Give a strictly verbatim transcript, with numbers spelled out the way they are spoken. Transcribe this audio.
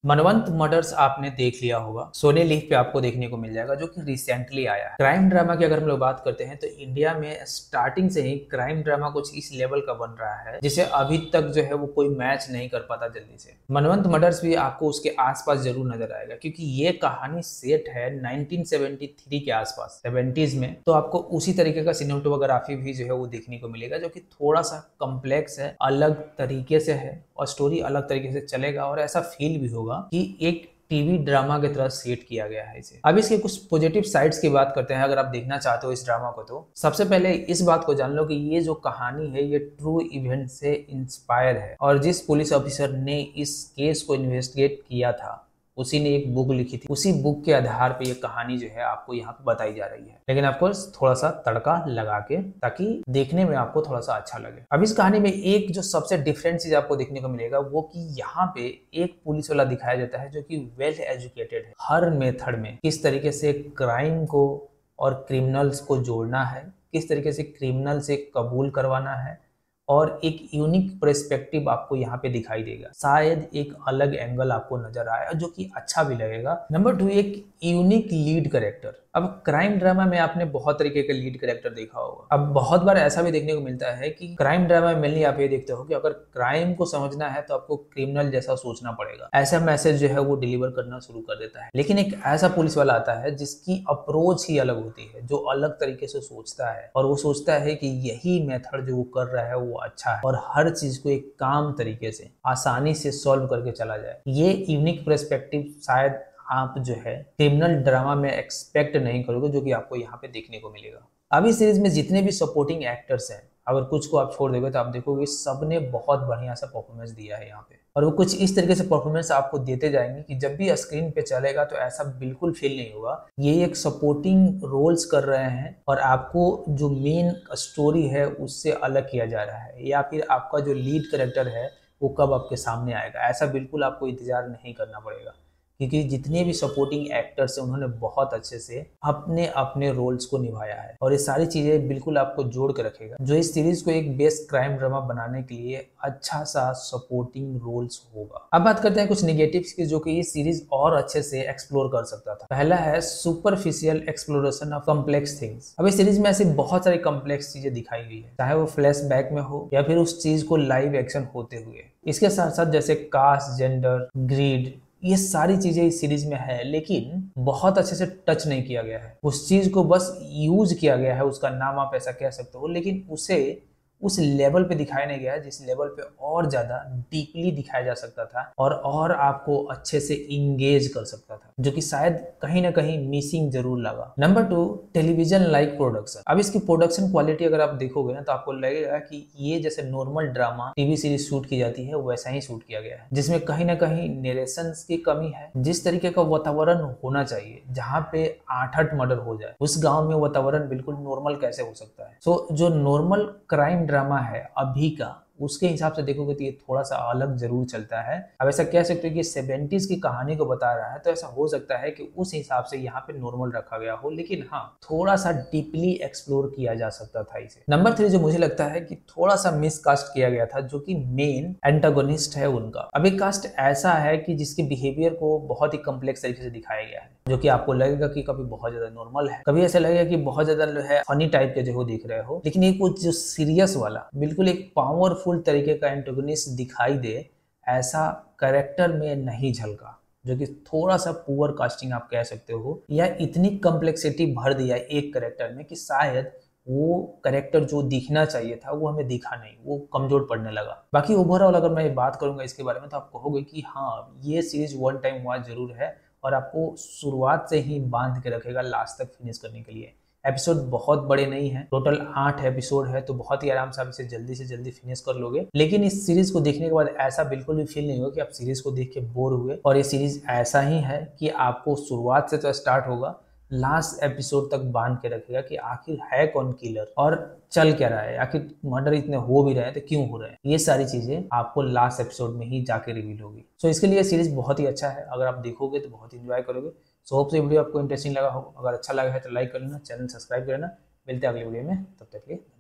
Manwant murders आपने देख लिया होगा, सोने लीव पे आपको देखने को मिल जाएगा, जो कि रिसेंटली आया है। क्राइम ड्रामा की अगर हम लोग बात करते हैं तो इंडिया में स्टार्टिंग से ही क्राइम ड्रामा कुछ इस लेवल का बन रहा है जिसे अभी तक जो है वो कोई मैच नहीं कर पाता जल्दी से। मनवंत मर्डर्स भी आपको उसके आसपास जरूर नजर आएगा, क्योंकि ये कहानी सेट है नाइनटीन सेवेंटी थ्री के आसपास, सेवेंटीज में। तो आपको उसी तरीके का सिनेमेटोग्राफी भी जो है वो देखने को मिलेगा, जो कि थोड़ा सा कॉम्प्लेक्स है, अलग तरीके से है और स्टोरी अलग तरीके से चलेगा और ऐसा फील भी होगा कि एक टीवी ड्रामा की तरह सेट किया गया है इसे। अब इसके कुछ पॉजिटिव साइड्स की बात करते हैं। अगर आप देखना चाहते हो इस ड्रामा को तो सबसे पहले इस बात को जान लो कि ये जो कहानी है ये ट्रू इवेंट से इंस्पायर है, और जिस पुलिस ऑफिसर ने इस केस को इन्वेस्टिगेट किया था उसी ने एक बुक लिखी थी। उसी बुक के आधार पे ये कहानी जो है आपको यहाँ पे बताई जा रही है, लेकिन ऑफकोर्स थोड़ा सा तड़का लगा के, ताकि देखने में आपको थोड़ा सा अच्छा लगे। अब इस कहानी में एक जो सबसे डिफरेंट चीज आपको देखने को मिलेगा वो कि यहाँ पे एक पुलिस वाला दिखाया जाता है जो कि वेल एजुकेटेड है हर मेथड में, किस तरीके से क्राइम को और क्रिमिनल्स को जोड़ना है, किस तरीके से क्रिमिनल से कबूल करवाना है, और एक यूनिक पर्सपेक्टिव आपको यहाँ पे दिखाई देगा। शायद एक अलग एंगल आपको नजर आया जो कि अच्छा भी लगेगा। नंबर टू, एक यूनिक लीड कैरेक्टर। अब क्राइम ड्रामा में आपने बहुत तरीके के लीड कैरेक्टर देखा होगा। अब बहुत बार ऐसा भी देखने को मिलता है कि क्राइम ड्रामा में मेनली आप ये देखते हो कि अगर क्राइम को समझना है तो आपको क्रिमिनल जैसा सोचना पड़ेगा, ऐसा मैसेज जो है वो डिलीवर करना शुरू कर देता है। लेकिन एक ऐसा पुलिस वाला आता है जिसकी अप्रोच ही अलग होती है, जो अलग तरीके से सोचता है, और वो सोचता है कि यही मेथड जो वो कर रहा है वो अच्छा है और हर चीज को एक काम तरीके से आसानी से सॉल्व करके चला जाए। ये यूनिक पर्सपेक्टिव शायद आप जो है क्रिमिनल ड्रामा में एक्सपेक्ट नहीं करोगे, जो कि आपको यहाँ पे देखने को मिलेगा। अब इस सीरीज में जितने भी सपोर्टिंग एक्टर्स हैं, अगर कुछ को आप छोड़ दोगे तो आप देखोगे सबने बहुत बढ़िया सा परफॉर्मेंस दिया है यहाँ पे, और वो कुछ इस तरीके से परफॉर्मेंस आपको देते जाएंगे कि जब भी स्क्रीन पे चलेगा तो ऐसा बिल्कुल फील नहीं होगा ये एक सपोर्टिंग रोल्स कर रहे हैं और आपको जो मेन स्टोरी है उससे अलग किया जा रहा है, या फिर आपका जो लीड कैरेक्टर है वो कब आपके सामने आएगा, ऐसा बिल्कुल आपको इंतजार नहीं करना पड़ेगा। क्योंकि जितने भी सपोर्टिंग एक्टर्स हैं उन्होंने बहुत अच्छे से अपने अपने रोल्स को निभाया है, और ये सारी चीजें बिल्कुल आपको जोड़ के रखेगा, जो इस सीरीज को एक बेस्ट क्राइम ड्रामा बनाने के लिए अच्छा सा सपोर्टिंग रोल्स होगा। अब बात करते हैं कुछ नेगेटिव्स की, जो कि ये सीरीज और अच्छे से एक्सप्लोर कर सकता था। पहला है superficial exploration of complex things. अब इस सीरीज में ऐसी बहुत सारी कॉम्प्लेक्स चीजें दिखाई गई है, चाहे वो फ्लैशबैक में हो या फिर उस चीज को लाइव एक्शन होते हुए। इसके साथ साथ जैसे कास्ट, जेंडर, ग्रीड, ये सारी चीजें इस सीरीज में है, लेकिन बहुत अच्छे से टच नहीं किया गया है। उस चीज को बस यूज किया गया है, उसका नाम आप ऐसा कह सकते हो, लेकिन उसे उस लेवल पे दिखाया नहीं गया है जिस लेवल पे और ज्यादा डीपली दिखाया जा सकता था और और आपको अच्छे से इंगेज कर सकता था, जो कि शायद कहीं ना कहीं मिसिंग जरूर लगा। Number two, television like production. अब इसकी प्रोडक्शन क्वालिटी अगर आप देखोगे ना तो आपको लगेगा कि ये जैसे normal drama TV series shoot की जाती है वैसा ही शूट किया गया है, जिसमें कहीं ना कहीं नरेशंस की कमी है। जिस तरीके का वातावरण होना चाहिए जहाँ पे आठ आठ मर्डर हो जाए, उस गाँव में वातावरण बिल्कुल नॉर्मल कैसे हो सकता है। सो जो नॉर्मल क्राइम ड्रामा है अभी का, उसके हिसाब से देखोगे तो ये थोड़ा सा अलग जरूर चलता है। अब ऐसा कह सकते हो कि सेवेंटीज की कहानी को बता रहा है, तो ऐसा हो सकता है कि उस हिसाब से यहाँ पे नॉर्मल रखा गया हो, लेकिन हाँ थोड़ा सा डीपली एक्सप्लोर किया जा सकता था इसे। नंबर थ्री, जो मुझे लगता है कि थोड़ा सा मिसकास्ट किया गया था, जो कि मेन एंटागोनिस्ट है उनका। अब एक कास्ट ऐसा है कि जिसके बिहेवियर को बहुत ही कम्प्लेक्स तरीके से दिखाया गया है, जो कि आपको लगेगा कि कभी बहुत ज्यादा नॉर्मल है, कभी ऐसा लगेगा कि बहुत ज्यादा जो है फनी टाइप के जो देख रहे हो, लेकिन ये कुछ जो सीरियस वाला बिल्कुल एक पावरफुल तरीके का एंटागोनिस्ट दिखाई दे, ऐसा कैरेक्टर में नहीं झलका, जो कि थोड़ा सा पुअर कास्टिंग आप कह सकते हो, या इतनी कम्प्लेक्सिटी भर दिया एक कैरेक्टर में कि शायद वो कैरेक्टर जो दिखना चाहिए था वो हमें दिखा नहीं, वो कमजोर पड़ने लगा। बाकी ओवरऑल अगर मैं बात करूंगा इसके बारे में तो आप कहोगे कि हाँ ये सीरीज वन टाइम वॉच जरूर है, और आपको शुरुआत से ही बांध के रखेगा लास्ट तक फिनिश करने के लिए। एपिसोड बहुत बड़े नहीं है, टोटल आठ एपिसोड है, तो बहुत ही आराम से आप इसे जल्दी से जल्दी फिनिश कर लोगे। लेकिन इस सीरीज को देखने के बाद ऐसा बिल्कुल भी फील नहीं होगा कि आप सीरीज को देख के बोर हुए, और ये सीरीज ऐसा ही है कि आपको शुरुआत से तो स्टार्ट होगा, लास्ट एपिसोड तक बांध के रखेगा कि आखिर है कौन किलर और चल क्या रहा है, आखिर मर्डर इतने हो भी रहे हैं तो क्यों हो रहे हैं। ये सारी चीजें आपको लास्ट एपिसोड में ही जाके रिवील होगी। सो इसके लिए सीरीज बहुत ही अच्छा है, अगर आप देखोगे तो बहुत इंजॉय करोगे। सो होप से वीडियो आपको इंटरेस्टिंग लगा हो, अगर अच्छा लगा है तो लाइक कर लेना, चैनल सब्सक्राइब कर लेना। मिलते हैं अगले वीडियो में, तब तक के लिए।